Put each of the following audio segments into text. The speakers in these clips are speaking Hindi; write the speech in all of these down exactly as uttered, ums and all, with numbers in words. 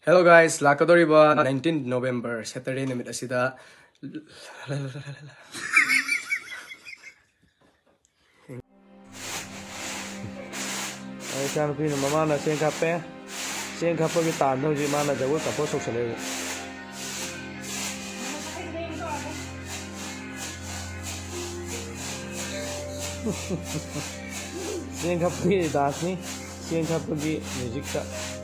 Hello guys, lakadoriba nineteenth November Saturday namit asida ai cha phi na mama na sen kape sen kape ki tan do ji ma na jago ka po sok sele sen kape ki dance ni sen kape ki music ka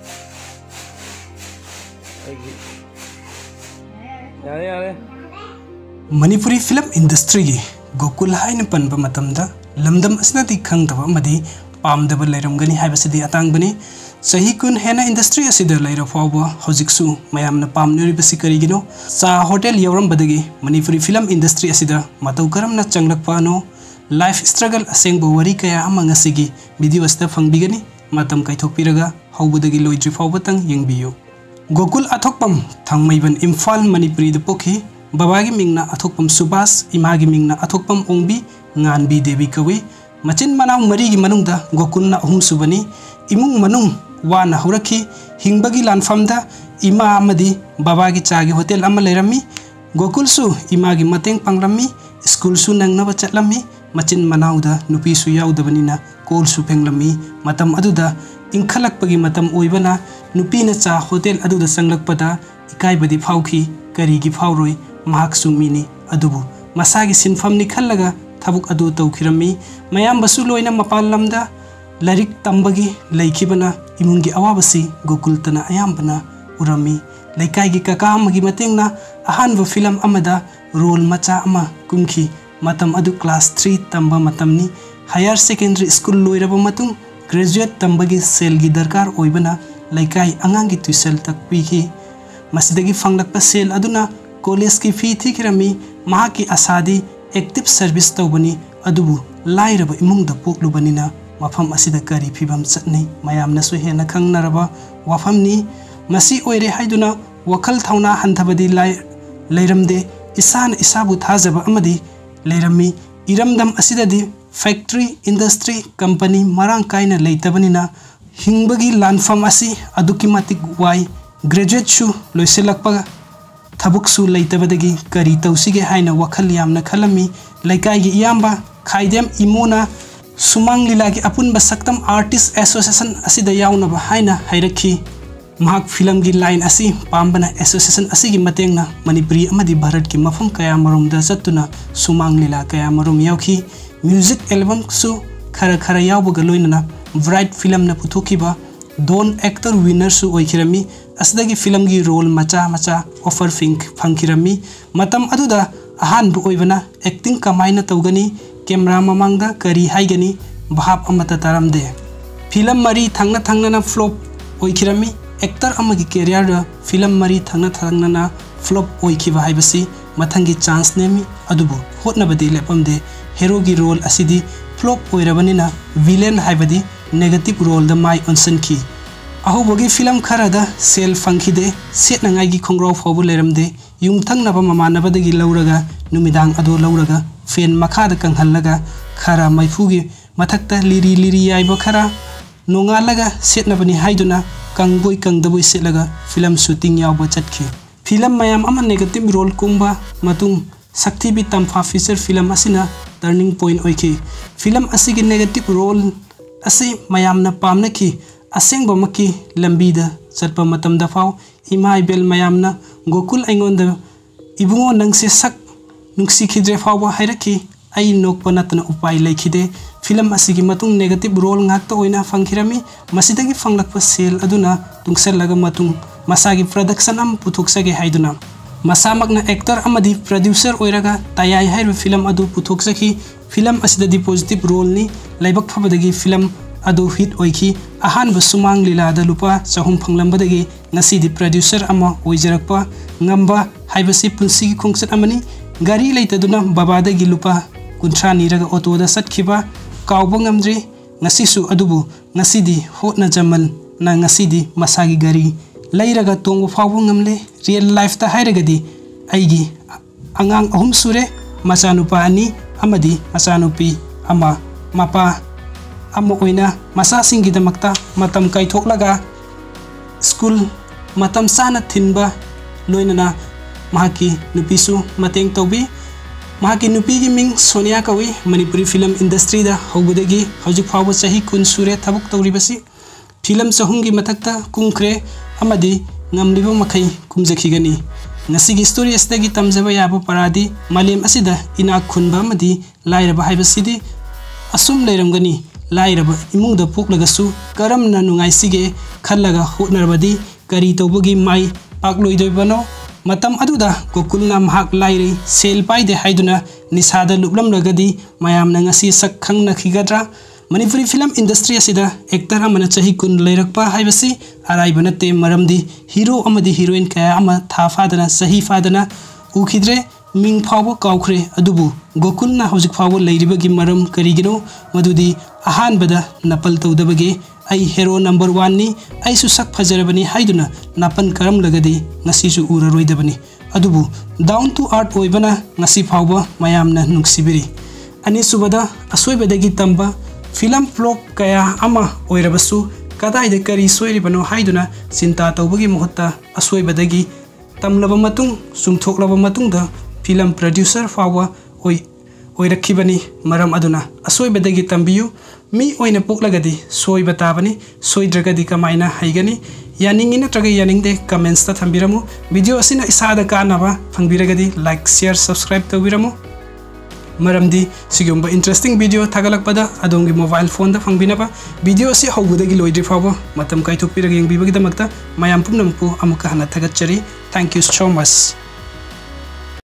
यारे यारे मणिपुरी फिल्म इंडस्ट्री की गोकुल हाइन पनब मतमदा लमदम असनदी खंगदब मदी पामदब लेरमगनी हाइबसदी अतांगबनी सही कुन हेना इंडस्ट्री असिद लेर फाव हजिकसु मयामना पामनरिबसि करिगिनो चा होटल यौरमबदगी मणिपुरी फिल्म इंडस्ट्री असिद मतौ करमना चंगलकपानो लाइफ स्ट्रगल असेंगब वरी कया अमंगसिगी वीडियो अस्ता फंगबिगनी मतम कैथोकपिरगा हौबदगी लोइद्रि फावबतंग यंगबियो गोकुल अथोकपम थंगमैबन इम्फाल मणिपुरी द पोखी बाबागी मिंगना अथोकपम सुभाष इमागी मिंगना अथोकपम ओंबी nganbi देवी कवि मचिन मनाव मरीगी मनुंगदा गोकुलना अहुम सुबनी इमुंग मनुंग वाना हौरखी हिंगबगी लानफमदा इमा अमदी बाबागी चागी होटल अमा लेरमी गोकुलसु इमागी मतेंग पांगलमी स्कूलसु नंगनब चटलमी मचिन मनावदा नुपीसु यावदबनिना कोलसु फेंगलमी मतम अदुदा इंखलकपगी मतम ओइबना नुपीना चा होटल अदुदा संगलकपदा इकाइबदी फाउखी करीगी फाउरोय महाकसु मिनी अदुबु मसागी सिनफमनी खल्लगा थबुक अदु तौखिरमी मयाम बसु लोइना मपाल लमदा लारिक तंबगी लैखिबना इमुंगी अवाबसी गोकुलतना अयामबना उरमी लैकाइगी ककामगी मतेंगना अहानब फिल्म अमदा रोल मचा अमा कुमखी मतम अदु क्लास थ्री तंबा मतमनी हायर सेकेंडरी स्कूल लोइरब मतुंग ग्रेजुएट तंबगी सेलगी दरकार ओइबना लैकाई अंगांगी ट्यूशन तक पीखी मसिदगी फंगलकप सेल अदुना कॉलेज की फी थीखिरमी महाकी आसादी एक्टिव सर्विस तौबनी अदुबु लाइरब इमुंग द पोकलुबनिना मफम असिदा करी फिबम चटनै मयामनसु हेना खंगनरबा वाफमनी मसी ओइरे हाइदुना वखल थौना हंथबदी लाई लैरमदे इसान इसाबु थाजब अमदी लैरमी इरमदम असिददी फैक्ट्री इंडस्ट्री कंपनी मरांग काइना लैतबनिना हिंगबगी लानफम असी अदुकी मतिक वाई ग्रेजुएट सु लोइसेलकपगा थबुकसु लैतबदगी करी तौसिगे हाइना वखल यामना खलमी लैकाइगी इयाम्बा खाइदेम इमोना सुमांग लीलागी अपुनबा सक्तम आर्टिस्ट एसोसिएशन असिदा यावनबा हाइना हाइरखी महाक फिल्म की लाइन असी पाम्बना एसोसिएशन असिगी मतेंगना मणिपुरी अमदी भारत की मफम कया मरोमदा चतुना सुमांग लीला कया मरोम यावखी म्यूजिक एल्बम सु खरा खरा यावबगा लोइनना ब्राइट फिल्म न पुथोखिबा दोन एक्टर विनर सु ओइखिरमी असदगी फिल्म की रोल मचा मचा ऑफर फिंक फंखिरमी मतम अदुदा अहानबु ओइबना एक्टिंग कमाइना तौगनी कैमरा ममांगदा करी हाइगनी भाप अमता तारमदे फिल्म मरी थंगना थंगना फ्लॉप ओइखिरमी एक्टर अमगी कैरियर फिल्म मरी थंगना थंगना फ्लॉप ओइखिबा हाइबसी मथंगी चांस नेमी अदुबु होटनबदी लेपमदे हेरो की रोल असिदी फ्लॉप ओइरबनिना विलेन हाइबदी नेगेटिव रोल द माई ऑनसनखी अहोबगी फिल्म खरादा सेल फंखिदे सेटनंगाइगी खोंग्राव फावबु लेरमदे युंगथंगनबा ममानबदगी लौरगा नुमिदांग अदो लौरगा फेन मखादा कंहल्लगा खरा मैफुगी मथक्ता लिरी लिरी याइबा खरा नोंगालगा सेटनबनी हाइदुना कंगबोय कंगदबोय सेटलगा फिल्म शूटिंग यावबा चटखी फिल्म मयाम अमा नेगेटिव रोल कुंबा मतुंग सक्तिबी तंफा फीचर फिल्म असिना टर्निंग पॉइंट ओइखी फिल्म असिगी नेगेटिव रोल असी मयामना पामनखी असेंगबमकी लंबीदा चटपा मतमदा फाव इमा इबेल मयामना गोकुल अइंगोंदा इबुंगो नंगसे सक नुक्सिखिद्रे फावबा हाइरखी आई नोकपा नतना उपाय लैखिदे फिल्म असिगी मतुंग negative role ngakta oina fangkhirami masidagi fanglakpa sel aduna tungserlaga matung masagi production am puthoksage haiduna masamakna actor amadi producer oiraga tayai hairu film adu puthoksaki film asidadi positive role ni laibak phabadagi film adu hit oiki ahanba sumang lila da lupa chahum phanglambadagi ngasidi producer ama oijarakpa ngamba haibasi punsigi khongset amani gari leitaduna babadagi lupa kunthra niraga auto da satkhiba kawba ngamdri ngasisu adubu ngasidi hotna jaman na ngasidi masagi gari leiraga tongbu fawbu ngamle real life ta hairagadi aigi angang ahum sure machanupa ani amadi machanupi ama mapa ama oina masa singgidamakta matam kaithok laga school matam sana thinba loinana mahaki nupisu mateng tawbi mahaki nupi gi ming Sonia kawi Manipuri film industry da hobudagi hojik phawba chahi kun sure thabuk tawribasi film sahungi mathakta kumkre amadi ngamliba makai kumjakhigani ngasigi story asdagi tamjaba yaba paradi malem asida ina khunba amadi lairaba haibasidi asum leiramgani lairaba imungda poklagasu karamna nungaisige khallaga hotnarbadi kari tawbagi mai pakloidoibano matam aduda Gokul na mahak lairi sel paide haiduna nisada luplam lagadi mayam na ngasi sak khangna khigadra Manipuri film industry asida actor amana chahi kun leirakpa haibasi araiba natte maramdi hero amadi heroine kaya ama tha fadana sahi fadana ukhidre ming phawbo kawkhre adubu Gokul na hojik phawbo leiribagi maram karigino madudi ahan bada napal tawdabage ai hero number one ni ai su sak phajarabani haiduna napan karam lagadi ngasi su uraroidabani adubu down to earth oibana ngasi phawba mayamna nuksibiri ani subada asoibadagi tamba film vlog kaya ama oirabasu kadaida kari soiribano haiduna sinta tawbagi mohutta asoibadagi tamlaba matung sumthoklaba matungda film producer phawba oi oirakhibani maram aduna asoibadagi tambiyu mi oina poklagadi soiba tabani soidragadi kamaina haigani yaningi natraga yaningde comments ta thambiramu video asina isada kanaba phangbiragadi like share subscribe tawbiramu maramdi sigumba interesting video thagalakpada adongi mobile phone da phangbinaba video asi hogudagi loidri phawba matam kaithokpiraga yengbibagi damakta mayam pumnampu amuka hana thagachari thank you so much.